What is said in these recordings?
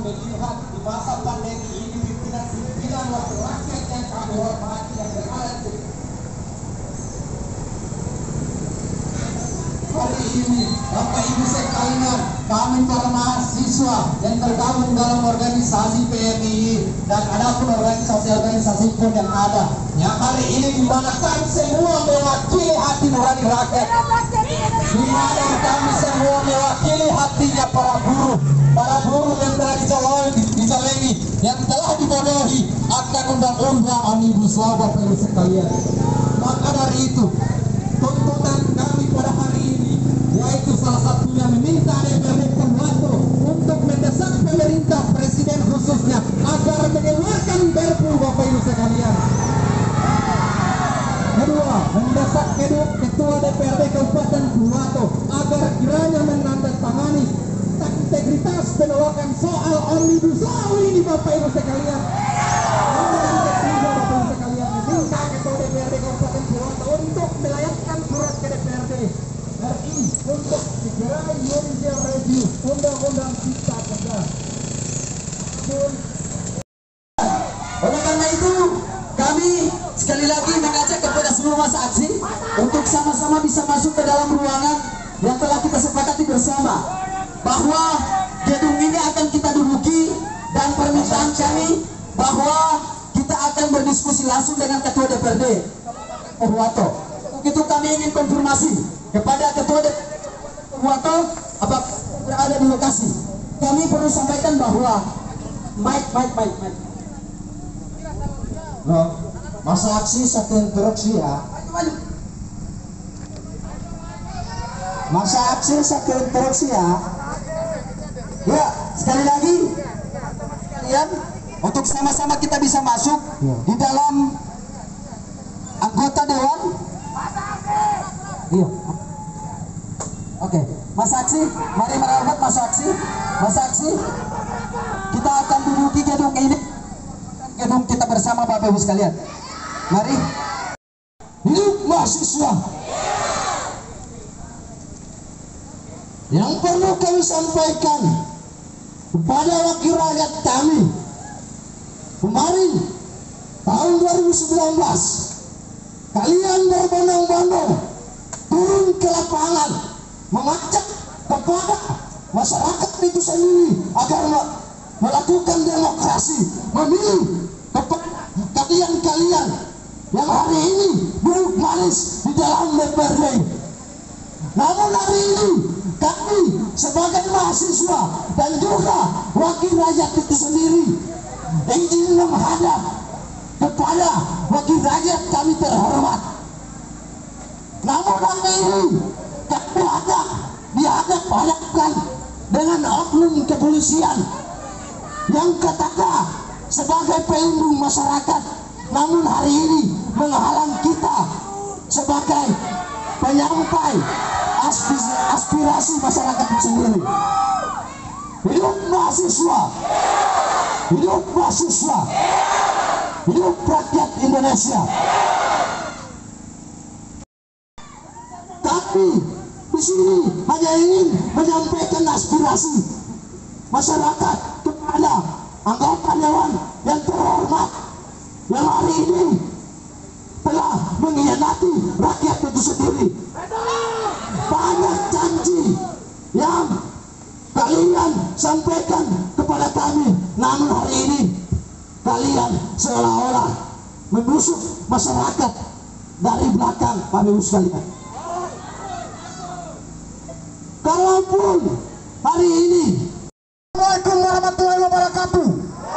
melihat di masa pandemi ini pimpinan wakil rakyat yang kami hormati dan berada. Hari ini, Bapak Ibu sekalian, kami para mahasiswa yang tergabung dalam organisasi PMI dan ada pun organisasi-organisasi pun yang ada. Yang hari ini di mana kami semua mewakili hati nurani rakyat, di mana kami semua mewakili hatinya para buruh yang telah dicolongi, yang telah dibodohi akan undang-undang Omnibus Law, Bapak Ibu sekalian. Maka dari itu, tuntutan kami pada hari ini yaitu salah satunya meminta DPRD Pembantu untuk mendesak pemerintah presiden khususnya agar mengeluarkan Perpu, Bapak Ibu sekalian. Kedua, mendesak Ketua DPRD Kabupaten Purwato agar kiranya menandatangani integritas penolakan soal Omnibus Law ini, Bapak Ibu sekalian. Bapak Ibu sekalian, minta Ketua DPRD Kabupaten Purwato untuk melayangkan surat ke DPRD RI untuk segera judicial review Undang-Undang Cipta Kerja. Oleh karena itu, kami sekali lagi mengajak kepada seluruh massa aksi untuk sama-sama bisa masuk ke dalam ruangan yang telah kita sepakati bersama, bahwa gedung ini akan kita duduki, dan permintaan kami bahwa kita akan berdiskusi langsung dengan Ketua DPRD Purwato. Untuk itu kami ingin konfirmasi kepada Ketua DPRD Purwato apakah berada di lokasi. Kami perlu sampaikan bahwa mic. Masa aksi satu interaksi ya. Masa aksi satu interaksi ya. Ya, sekali lagi kalian untuk sama-sama kita bisa masuk di dalam anggota dewan. Iya. Oke, masa aksi, mari merapat masa aksi. Masa aksi, kita akan duduki gedung ini, gedung kita bersama, Bapak Ibu sekalian. Mari. Hidup mahasiswa. Yang perlu kami sampaikan kepada wakil rakyat kami, kemarin tahun 2019 kalian berbondong-bondong turun ke lapangan mengajak kepada masyarakat itu sendiri agar melakukan demokrasi, memilih kepada kalian yang hari ini duduk manis di dalam DPRD. Namun hari ini kami sebagai mahasiswa dan juga wakil rakyat itu sendiri ingin menghadap kepada wakil rakyat kami terhormat. Namun hari ini kami dihadap-hadapkan dengan oknum kepolisian yang katakan sebagai pelindung masyarakat, namun hari ini menghalang kita sebagai penyampai aspirasi masyarakat itu sendiri. Hidup mahasiswa, hidup mahasiswa, hidup rakyat Indonesia. Tapi di sini hanya ingin menyampaikan aspirasi masyarakat kepada anggota dewan yang terhormat yang hari ini telah mengkhianati rakyat itu sendiri. Banyak janji yang kalian sampaikan kepada kami, namun hari ini kalian seolah-olah menusuk masyarakat dari belakang, Bapak Ibu sekalian. Kalaupun hari ini, Assalamualaikum warahmatullahi wabarakatuh.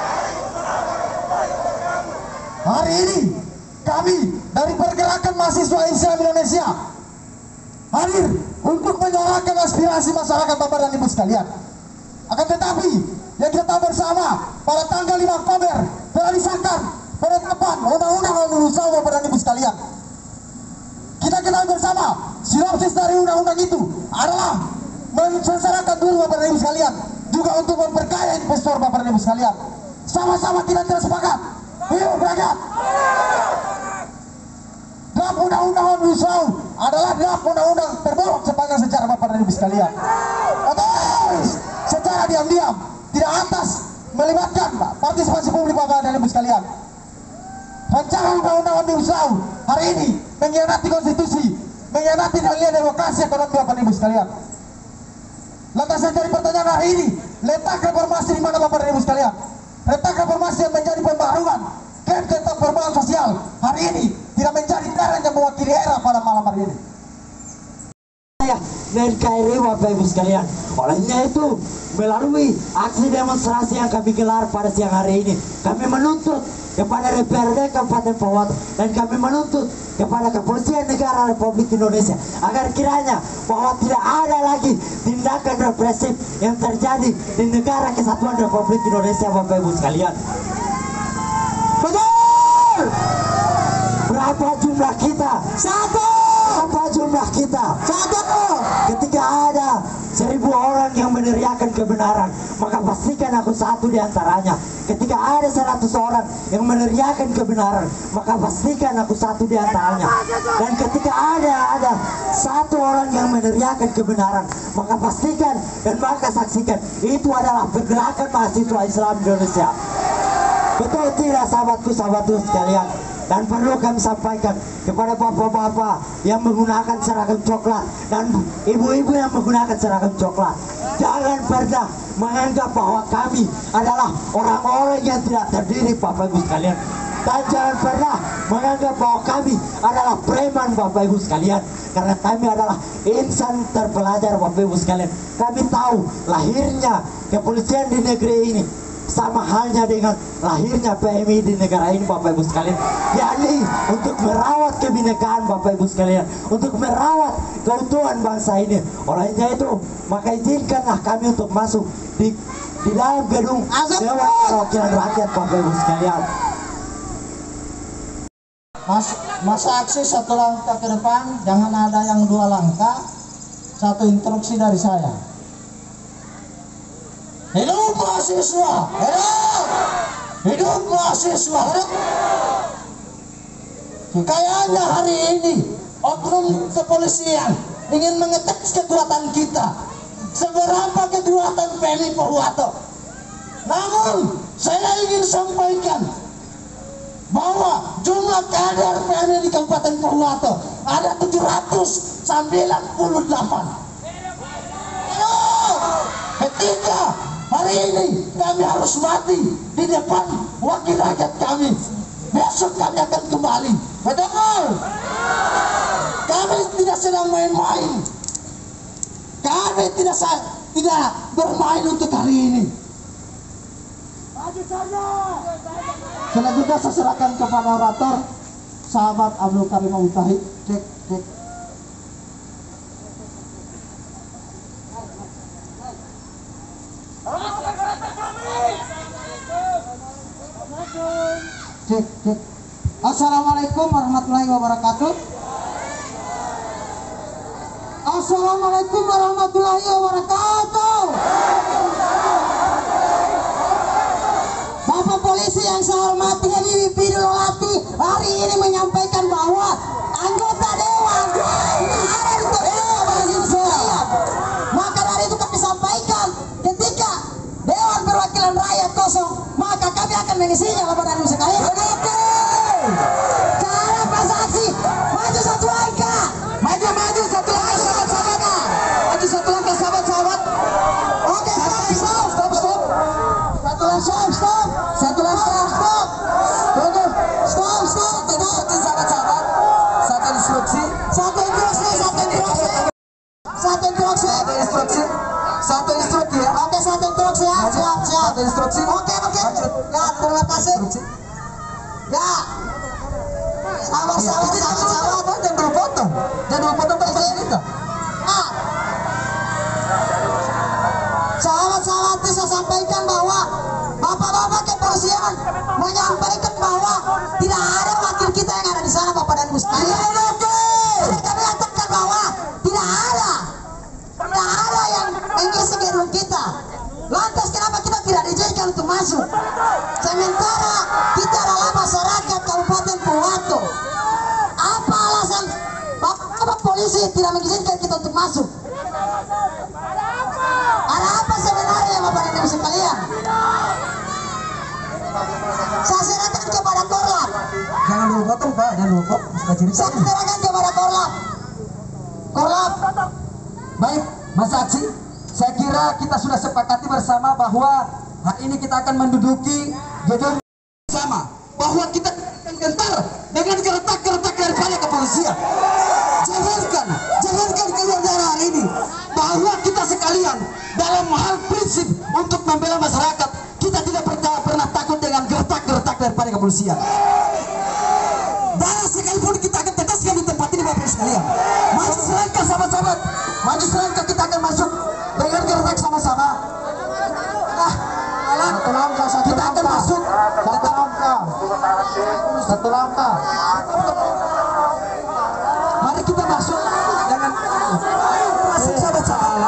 Hari ini kami dari Pergerakan Mahasiswa Islam Indonesia hadir untuk menyuarakan aspirasi masyarakat Bapak dan Ibu sekalian. Akan tetapi yang kita tahu bersama, pada tanggal 5 Oktober telah disahkan penetapan Undang-Undang Omnibus Law, Bapak dan Ibu sekalian. Kita ketahui bersama, sinopsis dari undang-undang itu adalah mensengsarakan dulu, Bapak dan Ibu sekalian, juga untuk memperkaya investor, Bapak dan Ibu sekalian. Sama-sama kita tidak sepakat. Hidup rakyat. Draft Undang-Undang Omnibus Law adalah draft undang-undang terburuk sepanjang sejarah, Bapak dan Ibu sekalian. Otomatis secara diam-diam, tidak atas melibatkan partisipasi publik Bapak dan Ibu sekalian. Rancangan undang-undang Omnibus Law hari ini mengkhianati konstitusi, mengkhianati nilai demokrasi ekonomi Bapak dan Ibu sekalian. Lantas yang jadi pertanyaan hari ini, letak reformasi di mana Bapak dan Ibu sekalian? Letak reformasi yang menjadi pembaruan klaim tentang perubahan sosial hari ini tidak menjadi terang yang mewakili era pada malam hari ini. NKRI Bapak Ibu sekalian, olehnya itu melalui aksi demonstrasi yang kami gelar pada siang hari ini, kami menuntut kepada DPRD Kabupaten Pohuwato dan kami menuntut kepada Kepolisian Negara Republik Indonesia agar kiranya bahwa tidak ada lagi tindakan represif yang terjadi di negara kesatuan Republik Indonesia Bapak Ibu sekalian. Betul! Berapa jumlah kita? Satu! Berapa jumlah kita? Satu! Ketika ada 1000 orang yang meneriakan kebenaran, maka pastikan aku satu di antaranya. Ketika ada 100 orang yang meneriakan kebenaran, maka pastikan aku satu di antaranya. Dan ketika ada satu orang yang meneriakan kebenaran, maka pastikan dan maka saksikan itu adalah pergerakan mahasiswa Islam Indonesia. Betul tidak sahabatku sekalian? Dan perlu kami sampaikan kepada bapak-bapak yang menggunakan seragam coklat dan ibu-ibu yang menggunakan seragam coklat, jangan pernah menganggap bahwa kami adalah orang-orang yang tidak terdiri Bapak Ibu sekalian. Dan jangan pernah menganggap bahwa kami adalah preman Bapak Ibu sekalian, karena kami adalah insan terpelajar Bapak Ibu sekalian. Kami tahu lahirnya kepolisian di negeri ini sama halnya dengan lahirnya PMI di negara ini Bapak Ibu sekalian, yakni untuk merawat kebinekaan Bapak Ibu sekalian, untuk merawat keutuhan bangsa ini. Olehnya itu maka izinkanlah kami untuk masuk di dalam gedung Dewan Perwakilan Rakyat Bapak Ibu sekalian. Masa aksi satu langkah ke depan, jangan ada yang 2 langkah. Satu instruksi dari saya. Hidup mahasiswa! Hidup! Hidup mahasiswa! Hidup! Kayaknya hari ini oknum kepolisian ingin mengetes kekuatan kita. Seberapa kekuatan PMI Pohuwato. Namun saya ingin sampaikan bahwa jumlah kader PMI di Kabupaten Pohuwato ada 798. Ketika hari ini kami harus mati di depan wakil rakyat kami, besok kami akan kembali. Betul? Kami tidak sedang main-main. Kami tidak bermain untuk hari ini. Selanjutnya saya serahkan kepada orator sahabat Abdul Karim Mutahid. Cek. Cek. Assalamualaikum warahmatullahi wabarakatuh. Assalamualaikum warahmatullahi wabarakatuh. Bapak polisi yang saya hormati, Hedi Bidulati hari ini menyampaikan bahwa anggota dewan ada di Dewan. Maka dari itu kami sampaikan, ketika Dewan Perwakilan Rakyat kosong, maka kami akan mengisinya Bapak dan Ibu sekalian. Cara transaksi, maju satu langkah, maju satu langkah sahabat-sahabat, maju satu langkah sahabat-sahabat. Oke, stop. Satu langkah, stop. Tunggu, stop. Sahabat-sahabat, satu instruksi. Satu instruksi ya. Oke, satu instruksi ya. Siap. Satu instruksi. Oke. Ya, terima kasih. Ya. Sahabat-sahabat, jangan berpotong kita. Nah, sahabat-sahabat bisa sampaikan bahwa bapak-bapak kepolisian menyampaikan bahwa tidak ada wakil kita yang ada di sana Bapak dan Ibu sekalian. Mereka mengatakan bahwa tidak ada yang mengisi gedung kita. Lantas kenapa kita tidak diizinkan untuk masuk? Sementara kita adalah masyarakat Kabupaten Pohuwato. Apa alasan Bapak polisi tidak mengizinkan kita untuk masuk? Ada apa sebenarnya Bapak dan Ibu sekalian? Saya serahkan kepada Korlap. Jangan dulu potong Pak, jangan dulu potong. Sudah cerita. Saya serahkan kepada Korlap. Korlap. Baik, Mas Aksi, saya kira kita sudah sepakati bersama bahwa hari ini kita akan menduduki gedung bersama, bahwa kita akan gentar dengan gertak-gertak daripada kepolisian. Jangankan keluar dari hari ini, bahwa kita sekalian dalam hal prinsip untuk membela masyarakat, kita tidak pernah takut dengan gertak-gertak daripada kepolisian. Darah sekalipun kita akan tetaskan di tempat ini Bapak sekalian. Maju selangkah sahabat-sahabat, maju selangkah, kita akan masuk dengan gertak sama-sama. Satu langkah, Kita akan masuk. Satu langkah. Mari kita masuk dengan masuk sahabat-sahabat.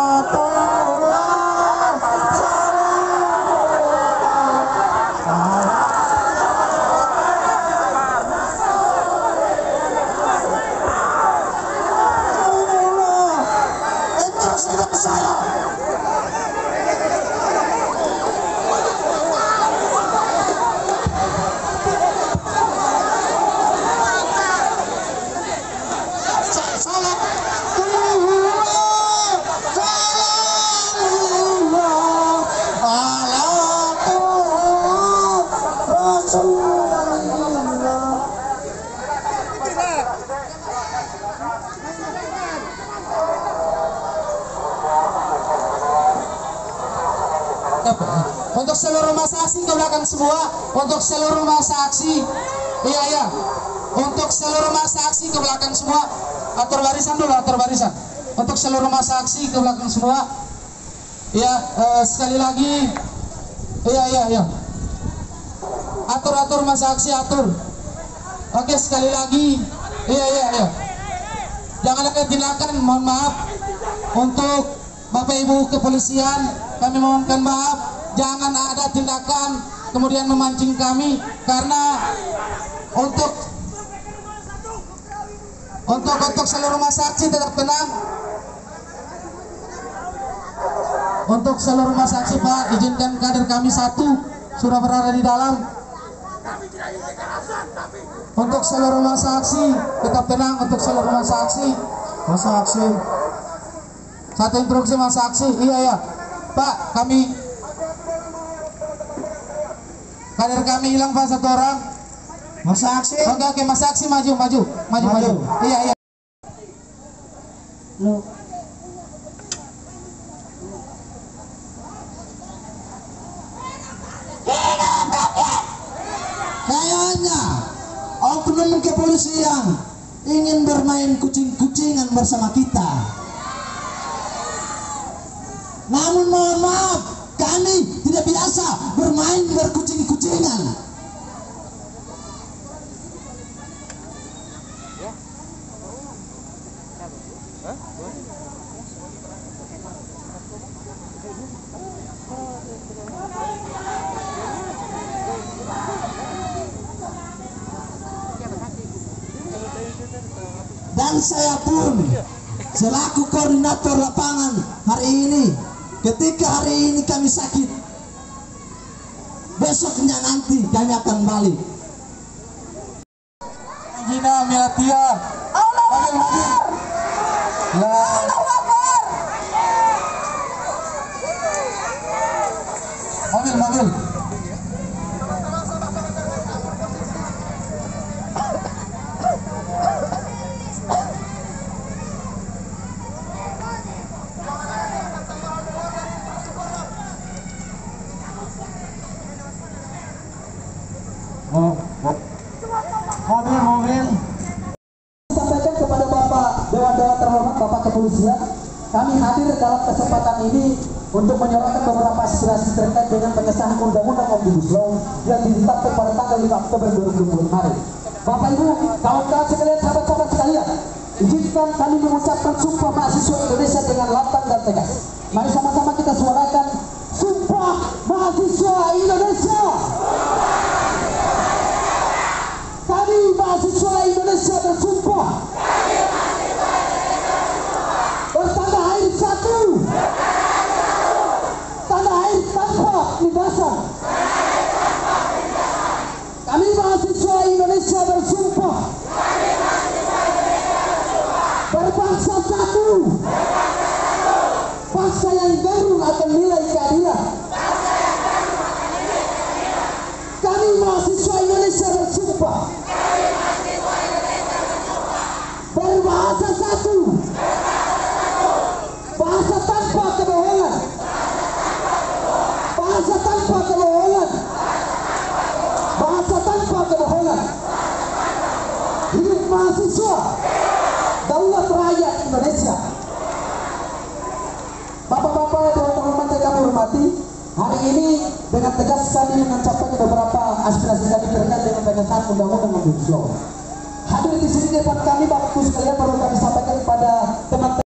Untuk seluruh masa aksi ke belakang semua. Untuk seluruh masa aksi. Iya. Untuk seluruh masa aksi ke belakang semua. Atur barisan dulu, atur barisan. Untuk seluruh masa aksi ke belakang semua. Ya, sekali lagi. Iya. Atur masa aksi, atur. Oke, sekali lagi. Iya. Jangan ada tindakan, mohon maaf. Untuk Bapak Ibu kepolisian, kami mohonkan maaf. Jangan ada tindakan kemudian memancing kami, karena untuk seluruh masa aksi tetap tenang. Untuk seluruh masa aksi Pak, izinkan kader kami satu sudah berada di dalam. Untuk seluruh masa aksi tetap tenang. Untuk seluruh masa aksi. Satu instruksi masa aksi. Iya Pak, kader kami hilang Pak, satu orang. Masa aksi. Oke, masa aksi maju. Iya. Kayaknya oknum kepolisian ingin bermain kucing-kucingan bersama kita. Namun mohon maaf, kami tidak biasa bermain berkucing-kucingan. Dan saya pun selaku koordinator lapangan hari ini, ketika hari ini kami sakit, besoknya nanti kami akan balik. Gina Milatia. Mobil. Mobil. Sampaikan kepada Bapak Dewan terhormat, Bapak Kepolisian, kami hadir dalam kesempatan ini untuk menyuarakan beberapa aspirasi terkait dengan pengesahan Undang-Undang Omnibus Law yang ditetapkan pada tanggal 5 Oktober 2020 kemarin. Bapak Ibu, kawan-kawan sekalian, sahabat-sahabat sekalian, izinkan kami mengucapkan sumpah mahasiswa Indonesia dengan lantang dan tegas. Mari sama-sama kita suarakan sumpah mahasiswa Indonesia. Kami mahasiswa Indonesia bersumpah bertanda air satu, tanda air tanpa lindasan, perjuangan. Hidup mahasiswa, daulat rakyat Indonesia. Bapak-bapak dan teman-teman yang kami hormati, hari ini dengan tegas kami mencapai beberapa aspirasi kami terkait dengan pengesahan undang-undang Omnibus Law. Hadir di sini depan kami Bapak Ibu sekalian